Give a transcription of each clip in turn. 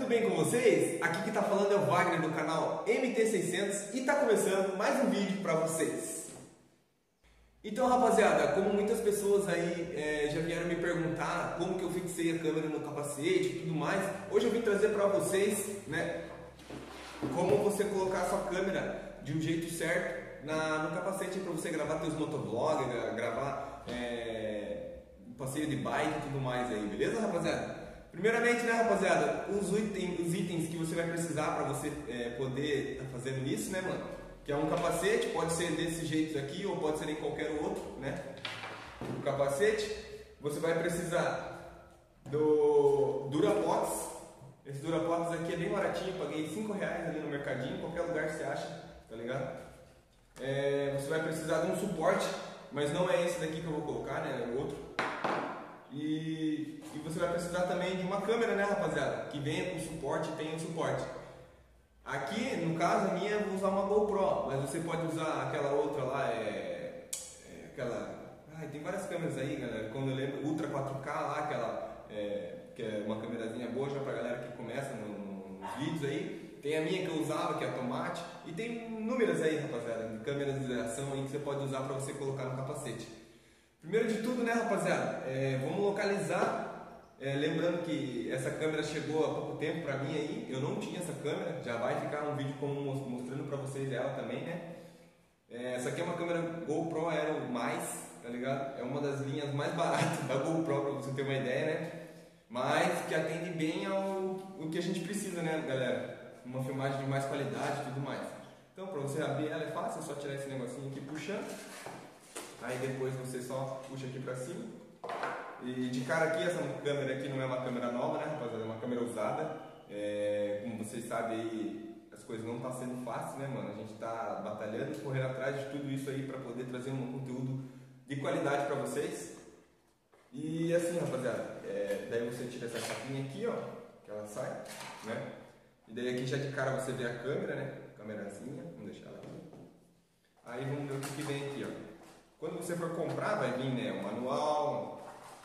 tudo bem com vocês? Aqui que tá falando é o Wagner do canal MT600 e tá começando mais um vídeo para vocês. Então, rapaziada, como muitas pessoas aí já vieram me perguntar como que eu fixei a câmera no capacete e tudo mais, hoje eu vim trazer para vocês, né, como você colocar a sua câmera de um jeito certo no capacete para você gravar seus motovlogs, gravar passeio de bike e tudo mais aí, beleza, rapaziada? Primeiramente, né, rapaziada, os itens que você vai precisar para você poder estar fazendo isso, né, mano? Que é um capacete, pode ser desse jeito aqui ou pode ser em qualquer outro, né? O capacete, você vai precisar do Durapox. Esse Durapox aqui é bem baratinho, paguei R$5 ali no mercadinho, em qualquer lugar que você acha, tá ligado? Você vai precisar de um suporte, mas não é esse daqui que eu vou colocar, né? É o outro. E você vai precisar também de uma câmera, né, rapaziada? Que venha com suporte e tenha um suporte. Aqui, no caso, a minha eu vou usar uma GoPro, mas você pode usar aquela outra lá, tem várias câmeras aí, galera. Quando eu lembro, Ultra 4K lá, que é uma câmerazinha boa já pra galera que começa nos vídeos aí. Tem a minha que eu usava, que é automática. E tem inúmeras aí, rapaziada, de câmeras de ação aí que você pode usar pra você colocar no capacete. Primeiro de tudo, né, rapaziada, vamos localizar. Lembrando que essa câmera chegou há pouco tempo pra mim aí, eu não tinha essa câmera, já vai ficar um vídeo como mostrando pra vocês ela também, né? Essa aqui é uma câmera GoPro Aero+, tá ligado? É uma das linhas mais baratas da GoPro, pra você ter uma ideia, né? Mas que atende bem ao que a gente precisa, né, galera? Uma filmagem de mais qualidade e tudo mais. Então, pra você abrir ela é fácil, é só tirar esse negocinho aqui puxando. Aí depois você só puxa aqui pra cima. E de cara aqui, essa câmera aqui não é uma câmera nova, né, rapaziada? É uma câmera usada. Como vocês sabem aí, as coisas não estão sendo fáceis, né, mano? A gente tá batalhando, correndo atrás de tudo isso aí pra poder trazer um conteúdo de qualidade pra vocês. E assim, rapaziada, daí você tira essa capinha aqui, ó, que ela sai, né? E daí aqui já de cara você vê a câmera, né? Câmerazinha, vamos deixar ela aqui. Aí vamos ver o que vem aqui, ó. Quando você for comprar, vai vir, né, o manual,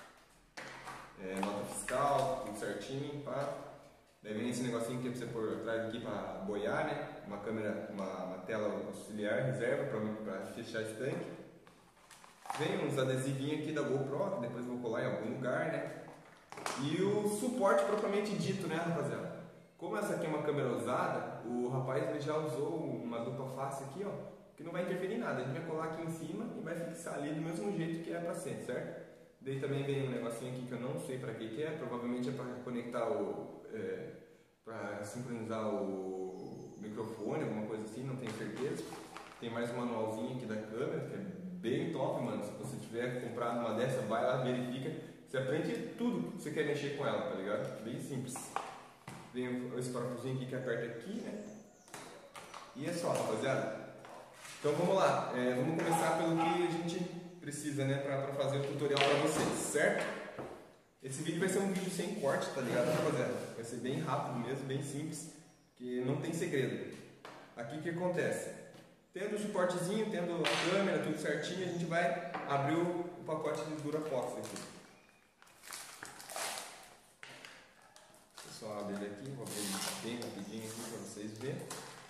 nota fiscal, tudo certinho, pá. Daí vem esse negocinho que você pôr atrás aqui para boiar, né? Uma câmera, uma tela auxiliar, reserva para fechar esse tanque. Vem uns adesivinhos aqui da GoPro, que depois eu vou colar em algum lugar, né? E o suporte propriamente dito, né, rapaziada? Como essa aqui é uma câmera usada, o rapaz ele já usou uma dupla face aqui, ó, que não vai interferir em nada. A gente vai colar aqui em cima e vai fixar ali do mesmo jeito que é para sempre, certo? Daí também vem um negocinho aqui que eu não sei para que é, provavelmente é para conectar para sincronizar o microfone, alguma coisa assim, não tenho certeza. Tem mais um manualzinho aqui da câmera, que é bem top, mano. Se você tiver comprado uma dessa, vai lá, verifica. Você aprende tudo que você quer mexer com ela, tá ligado? Bem simples. Vem esse parafusinho aqui que aperta aqui, né? E é só, rapaziada. Então vamos lá, vamos começar pelo que a gente precisa, né, para fazer o tutorial para vocês, certo? Esse vídeo vai ser um vídeo sem corte, tá ligado, rapaziada? Vai ser bem rápido mesmo, bem simples, que não tem segredo. Aqui o que acontece? Tendo o suportezinho, tendo a câmera, tudo certinho, a gente vai abrir o pacote de Durapox aqui. Eu só abrir ele aqui, vou abrir bem rapidinho aqui para vocês verem.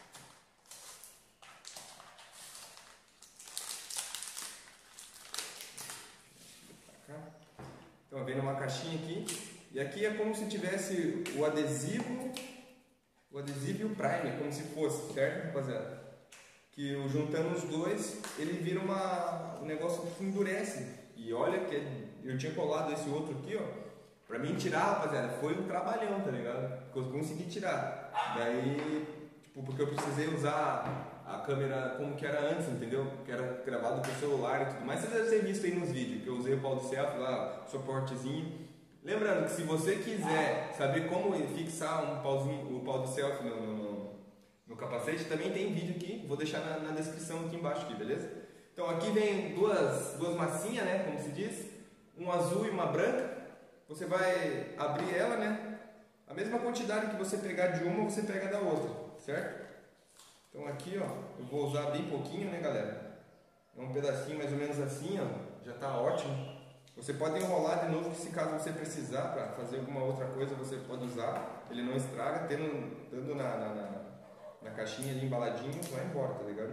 Então vem numa caixinha aqui, e aqui é como se tivesse o adesivo e o primer, como se fosse, certo, rapaziada? Que juntando os dois, ele vira um negócio que endurece. E olha que eu tinha colado esse outro aqui, ó, pra mim tirar, rapaziada, foi um trabalhão, tá ligado? Porque eu consegui tirar. Daí, tipo, porque eu precisei usar a câmera como que era antes, entendeu? Que era gravado com o celular e tudo mais. Você deve ter visto aí nos vídeos, que eu usei o pau de selfie lá, suportezinho. Lembrando que se você quiser saber como fixar o pau de selfie no capacete, também tem vídeo aqui, vou deixar na descrição aqui embaixo, aqui, beleza? Então aqui vem duas massinhas, né, como se diz, um azul e uma branca. Você vai abrir ela, né? A mesma quantidade que você pegar de uma, você pega da outra, certo? Então aqui, ó, eu vou usar bem pouquinho, né, galera? É um pedacinho mais ou menos assim, ó, já tá ótimo. Você pode enrolar de novo, que se caso você precisar para fazer alguma outra coisa, você pode usar. Ele não estraga, estando na caixinha ali embaladinho, vai embora, tá ligado?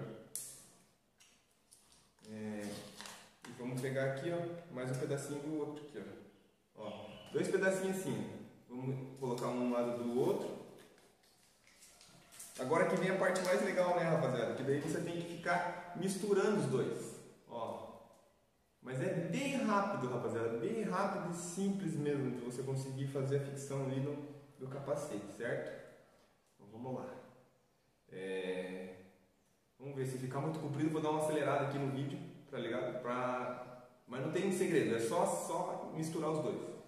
E vamos pegar aqui, ó, mais um pedacinho do outro aqui, ó. 2 pedacinhos assim. Vamos colocar um lado do outro. Agora que vem a parte mais legal, né, rapaziada? Que daí você tem que ficar misturando os dois, ó. Mas é bem rápido, rapaziada, bem rápido e simples mesmo de você conseguir fazer a fixão ali do capacete, certo? Então vamos lá. Vamos ver, se ficar muito comprido, vou dar uma acelerada aqui no vídeo, tá ligado? Mas não tem segredo, é só misturar os dois.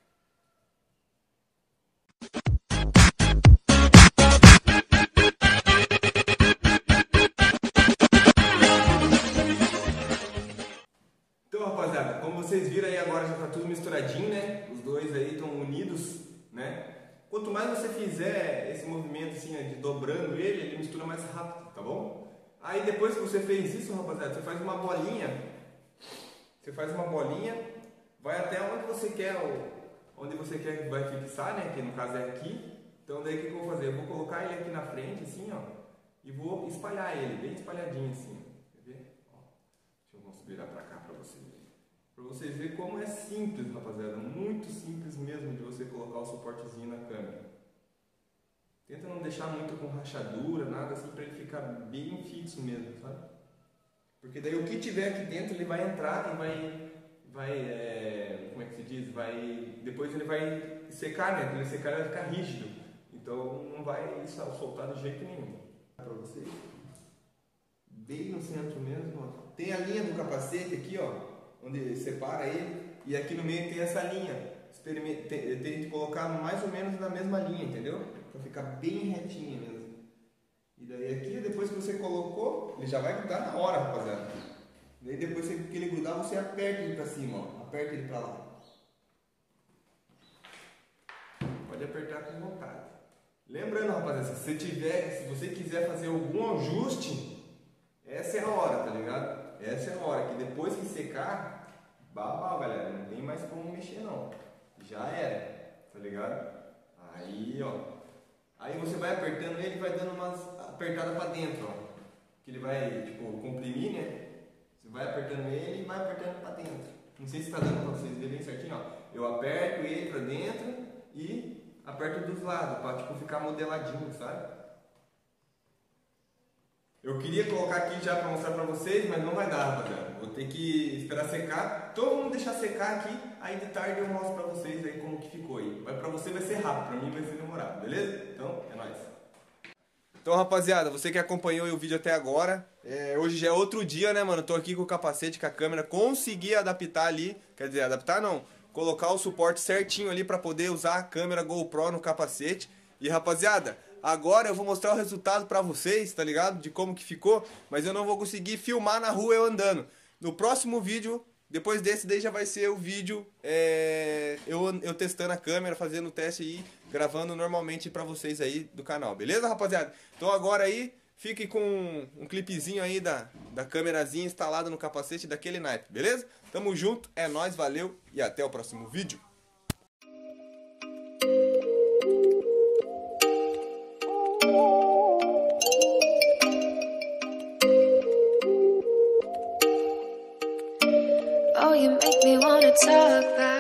Rapaziada, como vocês viram aí agora já está tudo misturadinho, né? Os dois aí estão unidos, né? Quanto mais você fizer esse movimento assim, de dobrando ele mistura mais rápido, tá bom? Aí depois que você fez isso, rapaziada, você faz uma bolinha. Você faz uma bolinha, vai até onde você quer que vai fixar, né? Que no caso é aqui. Então daí o que eu vou fazer? Eu vou colocar ele aqui na frente, assim, ó, e vou espalhar ele, bem espalhadinho assim. Quer ver? Ó, deixa eu virar pra cá pra vocês verem. Pra vocês verem como é simples, rapaziada. Muito simples mesmo de você colocar o suportezinho na câmera. Tenta não deixar muito com rachadura, nada assim, pra ele ficar bem fixo mesmo, sabe? Porque daí o que tiver aqui dentro ele vai entrar e como é que se diz? Depois ele vai secar, né? Quando ele secar ele vai ficar rígido. Então não vai soltar de jeito nenhum. Pra vocês, bem no centro mesmo, ó. Tem a linha do capacete aqui, ó, onde separa ele, e aqui no meio tem essa linha. Tem que colocar mais ou menos na mesma linha, entendeu? Pra ficar bem retinha mesmo. E daí aqui, depois que você colocou, ele já vai grudar na hora, rapaziada. Daí depois que ele grudar, você aperta ele pra cima, ó. Aperta ele pra lá. Pode apertar com vontade. Lembrando, rapaziada, se você quiser fazer algum ajuste, essa é a hora, tá ligado? Essa é a hora, que depois que secar, babau, galera, não tem mais como mexer não. Já era, tá ligado? Aí, ó. Aí você vai apertando ele e vai dando umas apertadas pra dentro, ó. Que ele vai, tipo, comprimir, né? Você vai apertando ele e vai apertando pra dentro. Não sei se tá dando pra vocês verem bem certinho, ó. Eu aperto ele pra dentro e aperto dos lados, pra, tipo, ficar modeladinho, sabe? Eu queria colocar aqui já para mostrar para vocês, mas não vai dar, rapaziada. Vou ter que esperar secar. Então vamos deixar secar aqui, aí de tarde eu mostro para vocês aí como que ficou aí. Mas para você vai ser rápido, para mim vai ser demorado, beleza? Então é nóis. Então, rapaziada, você que acompanhou o vídeo até agora, hoje já é outro dia, né, mano? Tô aqui com o capacete, com a câmera, consegui adaptar ali, quer dizer, adaptar não, colocar o suporte certinho ali para poder usar a câmera GoPro no capacete. E, rapaziada, agora eu vou mostrar o resultado pra vocês, tá ligado? De como que ficou, mas eu não vou conseguir filmar na rua eu andando. No próximo vídeo, depois desse daí já vai ser o vídeo eu testando a câmera, fazendo o teste aí, gravando normalmente pra vocês aí do canal, beleza, rapaziada? Então agora aí, fique com um clipezinho aí da câmerazinha instalada no capacete daquele naipe, beleza? Tamo junto, é nóis, valeu e até o próximo vídeo. Oh, you make me wanna talk back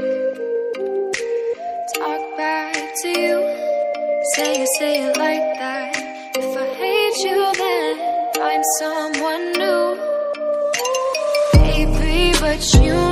to you. Say it like that. If I hate you, then find someone new, baby. But you